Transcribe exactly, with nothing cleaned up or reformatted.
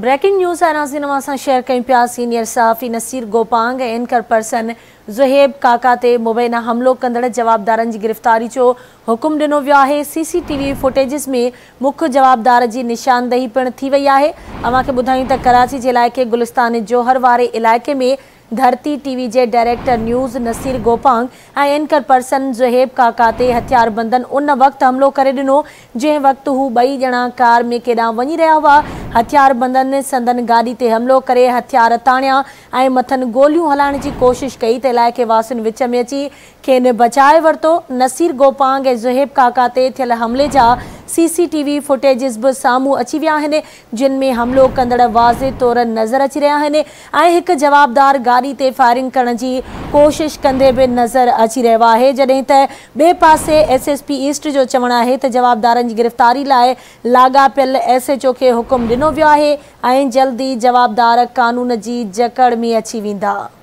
Breaking news है नाज़रीन असां शेयर कयूं पिया। सीनियर सहाफ़ी नसीर गोपांग ऐं एंकर पर्सन ज़ुहैब काका ते मुबैना हमलो कंदड़ जवाबदारनि जी गिरफ़्तारी जो हुकुम ॾिनो वियो आहे। सीसीटीवी फुटेजिस में मुख्य जवाबदार जी निशानदही पिणु थी वई आहे। अव्हां खे ॿुधायूं त कराची जे इलाइक़े गुलिस्तान जोहर वारे इलाइक़े में धरती टीवी जे डायरेक्टर न्यूज़ नसीर गोपांग ऐं एंकर पर्सन ज़ुहैब काका ते हथियारबंदनि उन वक़्तु हमलो करे ॾिनो जंहिं वक़्तु हू ॿई ॼणा कार में केॾांहुं वञी रहिया हुआ। हथियारबंदनि संदन गाॾी ते हमलो करे हथियार ताणिया ऐं मथनि गोलियूं हलाइण जी कोशिश कई त इलाइक़े वासियुनि विच में अची खेनि बचाए वरितो। नसीर गोपांग ऐं ज़ुहैब काका ते थियल हमले जा सीसीटीवी फुटेजिस भी साम्हूं अची विया आहिनि जिन में हमलो कंदड़ वाज़े तौर नज़र अची रहिया आहिनि ऐं हिकु जवाबदार गाड़ी ते फायरिंग करण जी कोशिश कंदे भी नज़र अची रहियो आहे। जॾहिं त ॿिए पासे एस एस पी ईस्ट जो चवणु आहे त जवाबदारनि जी गिरफ़्तारी लाइ लाॻापियल एस एच ओ खे हुकुम ॾिनो वियो आहे ऐं जल्दी जवाबदार कानून जी जकड़ में अची वेंदा।